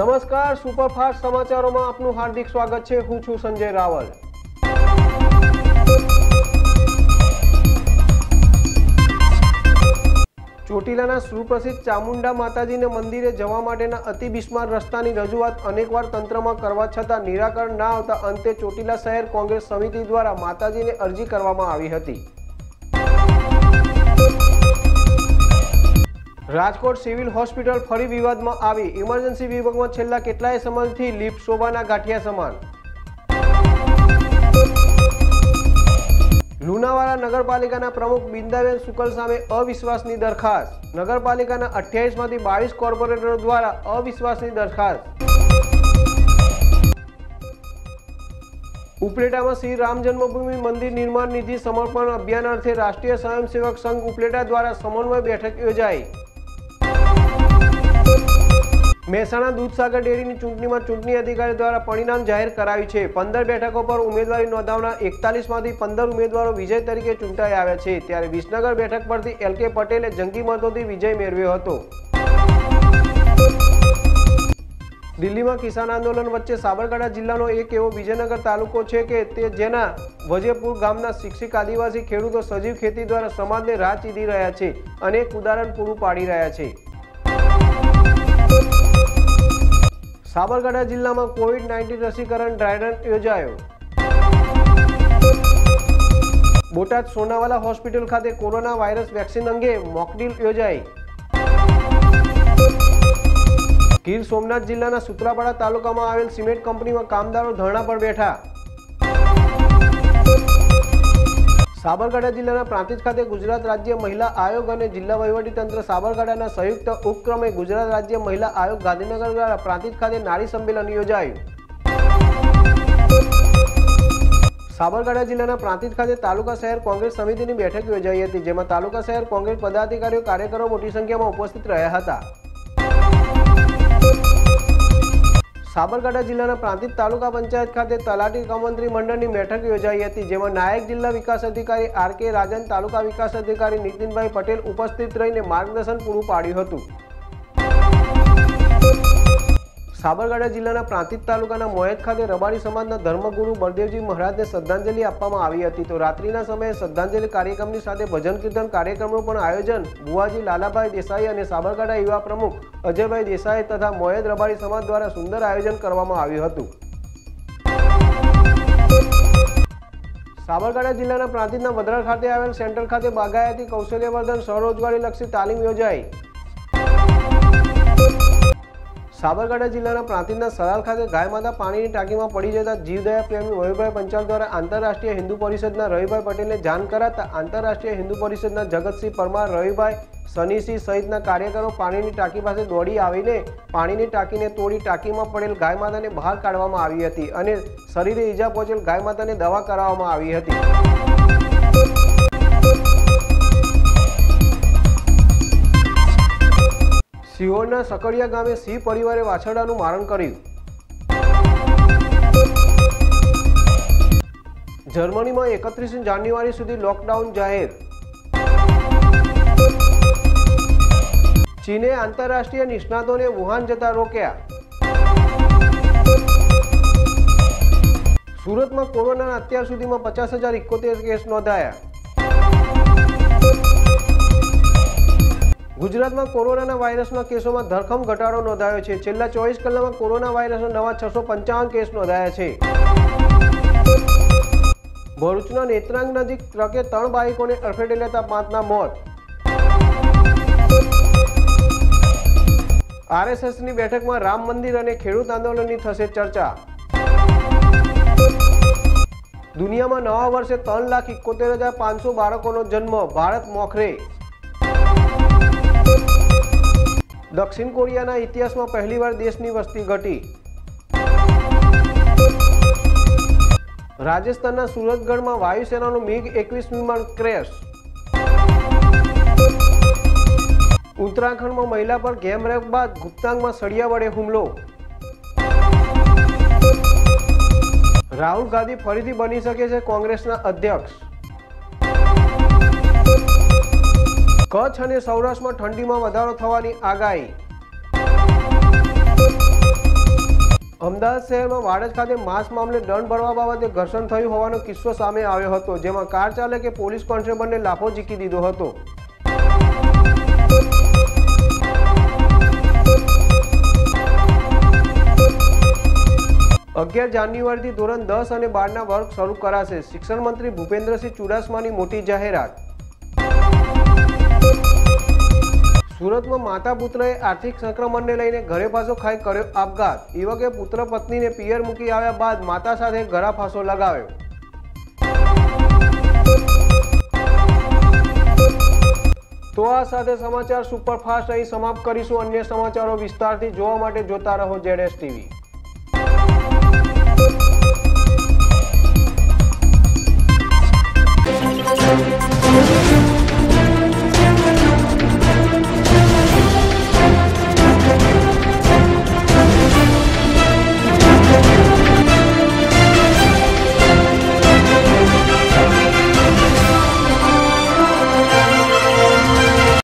नमस्कार, सुपरफास्ट समाचारों में आपનું हार्दिक स्वागत है। હું છું સંજય રાવલ। ચોટીલાના સુપ્રસિદ્ધ ચામુંડા માતાજીને મંદિરે જવા માટેના અતિ બિસ્માર રસ્તાની રજૂઆત અનેકવાર તંત્રમાં કરવા છતાં નિરાકરણ ના આવતા અંતે ચોટીલા શહેર કોંગ્રેસ સમિતિ દ્વારા માતાજીને અરજી કરવામાં આવી હતી। રાજકોટ સિવિલ હોસ્પિટલ ફરી વિવાદમાં આવી। ઇમરજન્સી વિભાગમાં છેલ્લા કેટલાય સમયથી લીપ શોભાના ગાંઠિયા સમાન। લુણાવાડા નગરપાલિકાના પ્રમુખ બિંદાબેન શુકલ સામે અવિશ્વાસની દરખાસ્ત। નગરપાલિકાના 28 માંથી 22 કોર્પોરેટરો દ્વારા અવિશ્વાસની દરખાસ્ત। ઉપલેટામાં શ્રી રામ જન્મભૂમિ મંદિર નિર્માણ નિધિ સમર્પણ અભિયાન અર્થે રાષ્ટ્રીય સ્વયંસેવક સંઘ ઉપલેટા દ્વારા સમન્વય બેઠક યોજાઈ। મહેસાણા દૂધસાગર ડેરીની ચૂંટણીમાં ચૂંટણી અધિકારી દ્વારા પરિણામ જાહેર કરાયું છે। 15 બેઠકો પર ઉમેદવારી નોંધાવનાર 41 માંથી 15 ઉમેદવારો વિજય તરીકે ચૂંટાઈ આવ્યા છે। ત્યારે વિસનગર બેઠક પરથી LK પટેલે જંગી મતોથી વિજય મેળવ્યો હતો। દિલ્હીમાં કિસાન આંદોલન વચ્ચે સાબરકાંઠા જિલ્લાનો એક એવો વિજયનગર તાલુકો છે કે તે જેના વજેપુર ગામના શિક્ષિત આદિવાસી ખેડૂતો સજીવ ખેતી દ્વારા સમાજને રાહ ચીંધી રહ્યા છે અને એક ઉદાહરણ પૂરું પાડી રહ્યા છે। સાબરકાંઠા જિલ્લામાં કોવિડ-19 રસીકરણ ડ્રાય રન યોજાયો। બોટાદ સોનાવાલા હોસ્પિટલ ખાતે કોરોના વાયરસ વેક્સિન અંગે મોકડ્રીલ યોજાઈ। ગીર સોમનાથ જિલ્લાના સુત્રાપાડા તાલુકામાં આવેલ સિમેન્ટ કંપનીમાં કામદારો ધરણા પર બેઠા। સાબરકાંઠા જિલ્લાના પ્રાંતિજ ખાતે ગુજરાત રાજ્ય મહિલા આયોગ અને જિલ્લા વહીવટીતંત્ર સાબરકાંઠાના સંયુક્ત ઉપક્રમે ગુજરાત રાજ્ય મહિલા આયોગ ગાંધીનગર દ્વારા પ્રાંતિજ ખાતે નારી સંમેલન યોજાયું। સાબરકાંઠા જિલ્લાના પ્રાંતિજ ખાતે તાલુકા શહેર કોંગ્રેસ સમિતિની બેઠક યોજાઈ હતી, જેમાં તાલુકા શહેર કોંગ્રેસ પદાધિકારીઓ કાર્યકરો મોટી સંખ્યામાં ઉપસ્થિત રહ્યા હતા। સાબરકાંઠા જિલ્લાના પ્રાંતિજ તાલુકા પંચાયત ખાતે તલાટી કમંત્રી મંડળની બેઠક યોજાઈ હતી, જેમાં નાયક જિલ્લા વિકાસ અધિકારી RK રાજન, તાલુકા વિકાસ અધિકારી નીતિનભાઈ પટેલ ઉપસ્થિત રહીને માર્ગદર્શન પૂરું પાડ્યું હતું। સાબરકાંઠા જિલ્લાના પ્રાંતિજ તાલુકાના મોહેત ખાતે રબારી સમાજના ધર્મગુરુ બળદેવજી મહારાજને શ્રદ્ધાંજલિ આપવામાં આવી હતી। તો રાત્રિના સમયે શ્રદ્ધાંજલિ કાર્યક્રમની સાથે ભજન કીર્તન કાર્યક્રમનું પણ આયોજન બુવાજી લાલાભાઈ દેસાઈ અને સાબરકાંઠા યુવા પ્રમુખ અજયભાઈ દેસાઈ તથા મોહેદ રબારી સમાજ દ્વારા સુંદર આયોજન કરવામાં આવ્યું હતું। સાબરકાંઠા જિલ્લાના પ્રાંતિજના વડોદરા ખાતે આવેલ સેન્ટર ખાતે બાગાયતી કૌશલ્યવર્ધન સ્વરોજગારીલક્ષી તાલીમ યોજાઈ। સાબરકાંઠા જિલ્લાના પ્રાંતિજના સરાલ ખાતે ગાય માતા પાણીની ટાંકીમાં પડી જતા જીવદયા પ્રેમી રવિભાઈ પંચાલ દ્વારા આંતરરાષ્ટ્રીય હિન્દુ પરિષદના રવિભાઈ પટેલને જાણ કરાતા આંતરરાષ્ટ્રીય હિન્દુ પરિષદના જગતસિંહ પરમાર, રવિભાઈ સનીસિંહ સહિતના કાર્યકરો પાણીની ટાંકી પાસે દોડી આવીને પાણીની ટાંકીને તોડી ટાંકીમાં પડેલ ગાય માતાને બહાર કાઢવામાં આવી હતી અને શરીરે ઈજા પહોંચેલ ગાય માતાને દવા કરાવવામાં આવી હતી। સિહોરના સકડિયા ગામે સિંહ પરિવારે વાછરડાનું મારણ કર્યું। જર્મનીમાં 31 જાન્યુઆરી સુધી લોકડાઉન જાહેર। ચીને આંતરરાષ્ટ્રીય નિષ્ણાતોને વુહાન જતા રોક્યા। સુરતમાં કોરોનાના અત્યાર સુધીમાં 50,071 કેસ નોંધાયા। ગુજરાતમાં કોરોના વાયરસના કેસોમાં ધરખમ ઘટાડો નોંધાયો છે। છેલ્લા 24 કલાકમાં કોરોના વાયરસના નવા 655 કેસ નોંધાયા છે। ભરૂચના નેત્રાંગ નજીક ટ્રકે 3 બાઇકોને અડફેટે લેતા 5ના મોત। RSSની બેઠકમાં રામ મંદિર અને ખેડૂત આંદોલનની થશે ચર્ચા। દુનિયામાં નવા વર્ષે 3,71,500 બાળકોનો જન્મ, ભારત મોખરે। દક્ષિણ કોરિયાના ઇતિહાસમાં પહેલીવાર દેશની વસ્તી ઘટી। રાજસ્થાનના સુરતગઢમાં વાયુસેનાનું MiG-21 વિમાન ક્રેશ। ઉત્તરાખંડમાં મહિલા પર ગેમ રેપ બાદ ગુપ્તાંગમાં સળિયા વડે હુમલો। રાહુલ ગાંધી ફરીથી બની શકે છે કોંગ્રેસના અધ્યક્ષ। કચ્છ અને સૌરાષ્ટ્રમાં ઠંડીમાં વધારો થવાની આગાહી। અમદાવાદ શહેરમાં વાડજ ખાતે માસ્ક મામલે દંડ ભરવા બાબતે ઘર્ષણ થયું હોવાનો કિસ્સો સામે આવ્યો હતો, જેમાં કાર ચાલકે પોલીસ કોન્સ્ટેબલને લાફો ઝીકી દીધો હતો। 11 જાન્યુઆરીથી ધોરણ 10 અને 12ના વર્ગ શરૂ કરાશે। શિક્ષણ મંત્રી ભૂપેન્દ્રસિંહ ચુડાસમાની મોટી જાહેરાત। સુરતમાં માતા પુત્રએ આર્થિક સંક્રમણને લઈને ઘરે ફાંસો ખાઈ કર્યો આપઘાત। યુવકે પુત્ર પત્નીને પિયર મૂકી આવ્યા બાદ માતા સાથે ગળા ફાંસો લગાવ્યો। તો આ સાથે સમાચાર સુપરફાસ્ટ અહીં સમાપ્ત કરીશું। અન્ય સમાચારો વિસ્તારથી જોવા માટે જોતા રહો ZS TV।